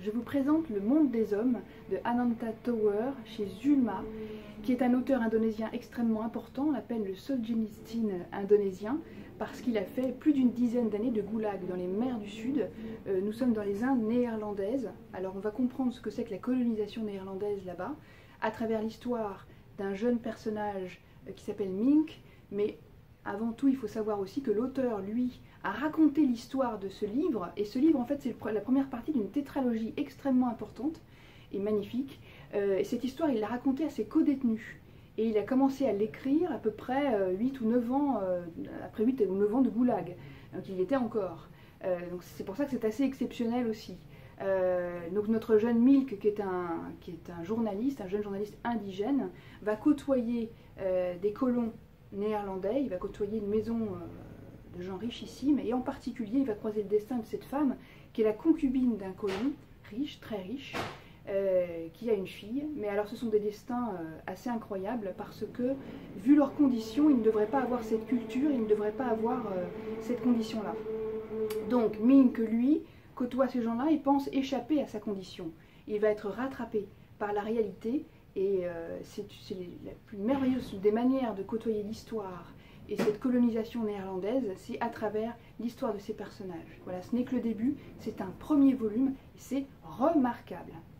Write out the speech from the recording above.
Je vous présente Le Monde des Hommes de Ananta Tower chez Zulma, qui est un auteur indonésien extrêmement important. On l'appelle le Solzhenitsyn indonésien parce qu'il a fait plus d'une dizaine d'années de goulag dans les mers du Sud. Nous sommes dans les Indes néerlandaises. Alors on va comprendre ce que c'est que la colonisation néerlandaise là-bas à travers l'histoire d'un jeune personnage qui s'appelle Mink, mais avant tout, il faut savoir aussi que l'auteur, lui, a raconté l'histoire de ce livre, et ce livre, en fait, c'est la première partie d'une tétralogie extrêmement importante et magnifique. Et cette histoire, il l'a racontée à ses co-détenus. Et il a commencé à l'écrire à peu près 8 ou 9 ans, après 8 ou 9 ans de goulag. Donc il y était encore. Donc c'est pour ça que c'est assez exceptionnel aussi. Donc notre jeune Milk, qui est un journaliste, un jeune journaliste indigène, va côtoyer des colons néerlandais, il va côtoyer une maison de gens richissimes, et en particulier il va croiser le destin de cette femme qui est la concubine d'un colon riche, très riche, qui a une fille. Mais alors ce sont des destins assez incroyables parce que, vu leurs conditions, ils ne devraient pas avoir cette culture, ils ne devraient pas avoir cette condition-là. Donc Mink, lui, côtoie ces gens-là et pense échapper à sa condition. Il va être rattrapé par la réalité. Et c'est la plus merveilleuse des manières de côtoyer l'histoire et cette colonisation néerlandaise, c'est à travers l'histoire de ces personnages. Voilà, ce n'est que le début, c'est un premier volume, et c'est remarquable.